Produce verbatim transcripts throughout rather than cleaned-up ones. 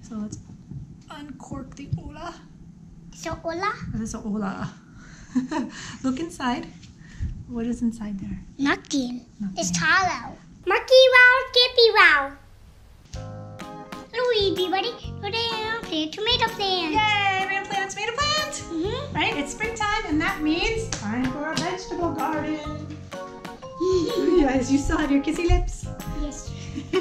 So let's uncork the Ola. So Ola? That is a Ola. Look inside. What is inside there? Nothing. Nothing. It's hollow. Monkey wow, Skippy wow. Hello, everybody. Today I'm playing tomato plant. Yay! We're gonna plant tomato plant. Mm-hmm. Right? It's springtime, and that means time for a vegetable garden. Yes, you still have your kissy lips. Yes.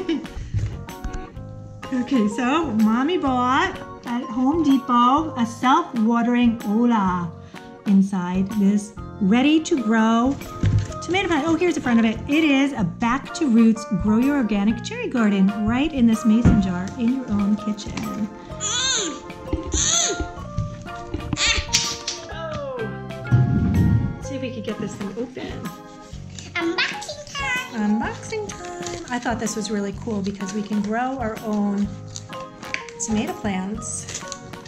Okay, so Mommy bought at Home Depot a self-watering Ola inside this ready-to-grow tomato plant. Oh, here's the front of it. It is a Back to Roots Grow Your Organic Cherry Garden right in this mason jar in your own kitchen. Oh. Let's see if we could get this thing open. Unboxing time. Unboxing time. I thought this was really cool because we can grow our own tomato plants.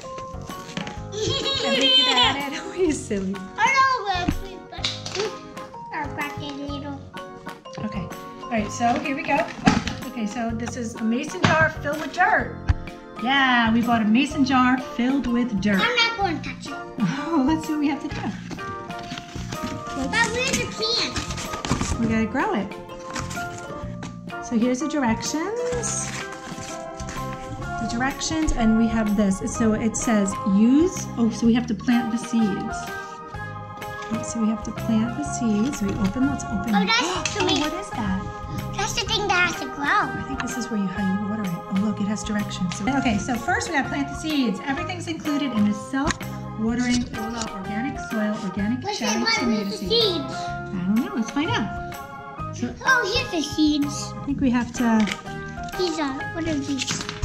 And we could add it. Oh, you're silly. Hello, baby. I'll crack it a little. Okay. All right, so here we go. Oh, okay, so this is a mason jar filled with dirt. Yeah, we bought a mason jar filled with dirt. I'm not going to touch it. Oh, let's see what we have to do. But where's the plant? We gotta grow it. So here's the directions. The directions, and we have this. So it says use, oh, so we have to plant the seeds. Okay, so we have to plant the seeds. So we open, let's open. Oh, that's Oh, the what is that? That's the thing that has to grow. I think this is where you, how you water it. Oh, look, it has directions. So, okay, so first we gotta plant the seeds. Everything's included in a self-watering Ola organic soil, organic What's cherry that? tomato Where's the seeds. seeds? I don't know, let's find out. So Oh, here's the seeds. I think we have to, These are, what are these?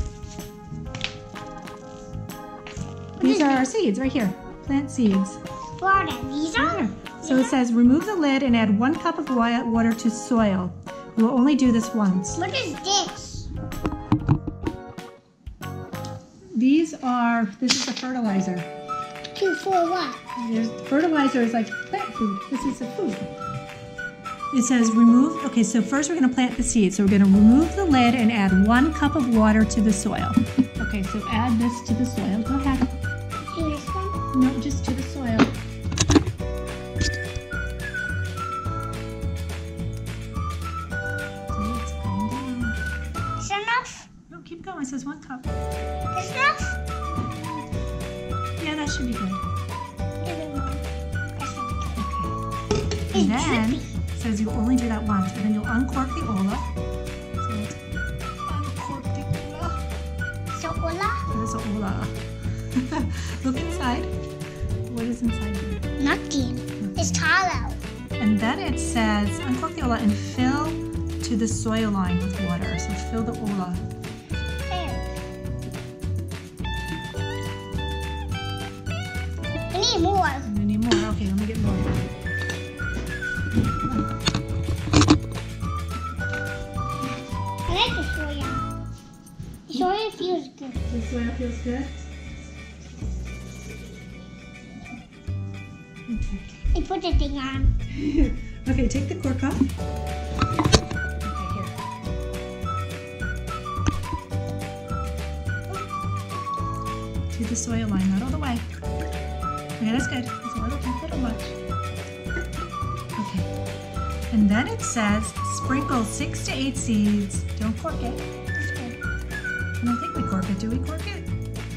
these are our seeds right here. Plant seeds. What are they? These Right are? here. So it says remove the lid and add one cup of wa- water to soil. We will only do this once. What is this? These are, this is the fertilizer. Two for what? There's, fertilizer is like plant food. This is the food. It says remove, okay, so first we're gonna plant the seeds. So we're gonna remove the lid and add one cup of water to the soil. Okay, so add this to the soil. Go ahead. Here's one. No, just to the soil. See, it's going down. Is that enough? No, keep going. It says one cup. Is enough? Yeah, that should be good. That's Okay. It's And then drippy. it says you only do that once, and then you'll uncork the Ola. So let's uncork the Ola. So Ola? There's an Ola. Look inside. What is inside here? Nothing. It's hollow. And then it says uncork the Ola and fill to the soil line with water. So fill the Ola. There. I need more. We need more. Okay, let me get more. I like the soya. The soya feels good. The soil feels good. Okay. I put the thing on. Okay, take the cork off. Okay, here. To the soil line, not all the way. Okay, that's good. It's a little, a little much. Okay. And then it says sprinkle six to eight seeds. Don't cork it. That's good. I don't think we cork it. Do we cork it?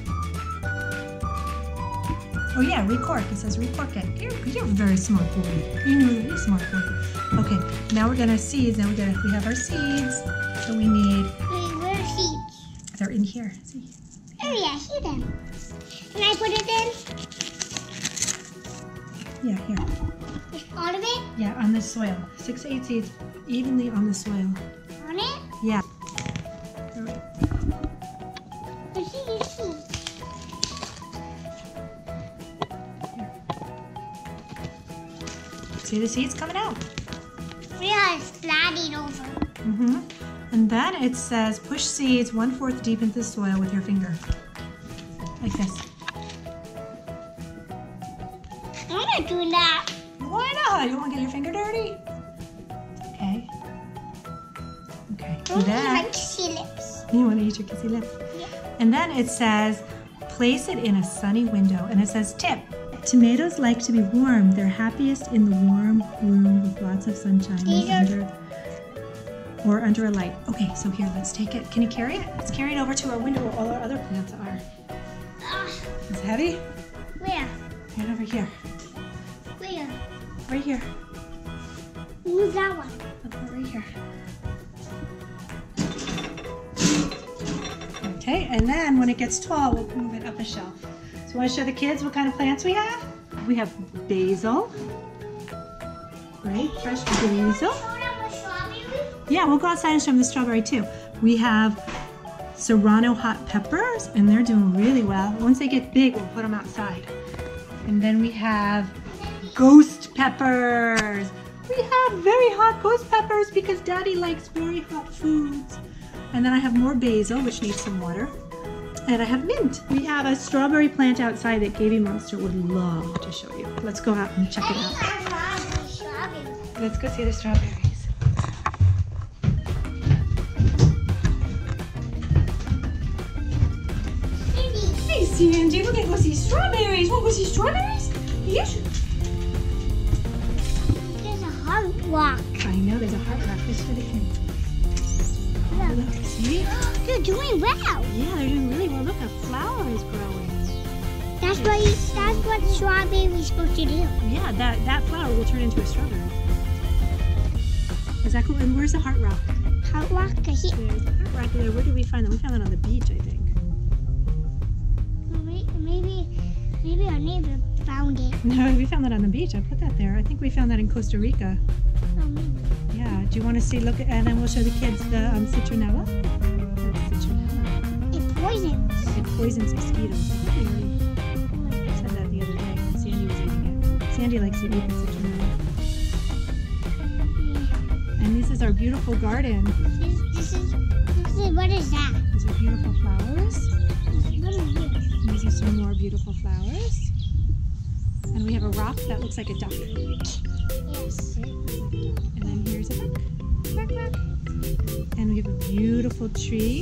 Oh yeah, recork. It says recork it. You're, you're a very smart boy. You know that you're a smart boy. Okay, now we're gonna seeds. Now we're gonna we have our seeds. So we need. Wait, where are seeds? They're in here. See? Oh yeah, I see them. Can I put it in? Yeah, here. Just all of it? Yeah, on the soil. Six to eight seeds evenly on the soil. On it? Yeah. I see your seeds. See the seeds coming out. We are sliding over. Mm-hmm. And then it says push seeds one fourth deep into the soil with your finger. Like this. I'm not doing that. Why not? You want to get your finger dirty? Okay. Okay. I Then like kissy lips. you want to eat your kissy lips. Yeah. And then it says, place it in a sunny window. And it says, tip, tomatoes like to be warm. They're happiest in the warm room with lots of sunshine or under, or under a light. Okay, so here, let's take it. Can you carry it? Let's carry it over to our window where all our other plants are. It's heavy? Where? Right over here. Where? Right here. Who's that one? Over right here. Okay, and then when it gets tall, we'll move it up a shelf. So want to show the kids what kind of plants we have? We have basil, right? Fresh basil. Yeah, we'll go outside and show them the strawberry too. We have serrano hot peppers, and they're doing really well. Once they get big, we'll put them outside. And then we have ghost peppers. We have very hot ghost peppers because Daddy likes very hot foods. And then I have more basil, which needs some water. And I have mint. We have a strawberry plant outside that Gaby Monster would love to show you. Let's go out and check it out. Let's go see the strawberries. Hey, Sandy, we're gonna go see strawberries. Wanna go see strawberries? Yes. There's a heart rock. I know there's a heart rock. Just for the kids. Oh, look, see? They're doing well. Yeah, they're doing really well. Look, a flower is growing. That's what you, that's what strawberry's supposed to do. Yeah, that, that flower will turn into a strawberry. Is that cool? And where's the heart rock? Heart rock is here. There's the heart rock there. Where did we find that? We found that on the beach, I think. Maybe, maybe our neighbor found it. No, we found that on the beach. I put that there. I think we found that in Costa Rica. Oh, maybe. Yeah. Do you want to see? Look, and then we'll show the kids the um, citronella. That's citronella. It poisons. It poisons mosquitoes. I think we already said that the other day when Sandy was eating it. Sandy likes to eat the citronella. And this is our beautiful garden. This, this is, this is, what is that? These are beautiful flowers. What is this? These are some more beautiful flowers. And we have a rock that looks like a duck. Yes. And then here's a duck. Quack, quack. And we have a beautiful tree.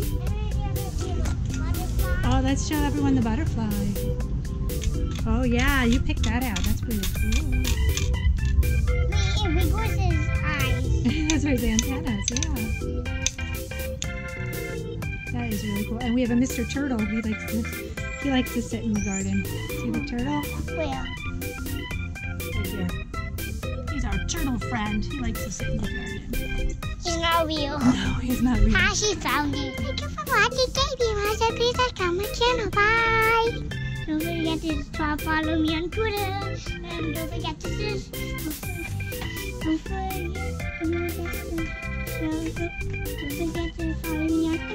Oh, let's show everyone the butterfly. Oh yeah, you picked that out. That's really cool. Wait, it wiggles his eyes. That's his antennas, yeah. That is really cool. And we have a Mister Turtle. He likes to he likes to sit in the garden. See the turtle? Where? Right here. He's our turtle friend. He likes to sit in the garden. He's not real. No, he's not real. Ah, she found it. Thank you for watching Gaby Monster. Please like on my channel. Bye. Don't forget to try follow me on Twitter. And don't forget to just don't forget, don't forget to, don't forget to follow me on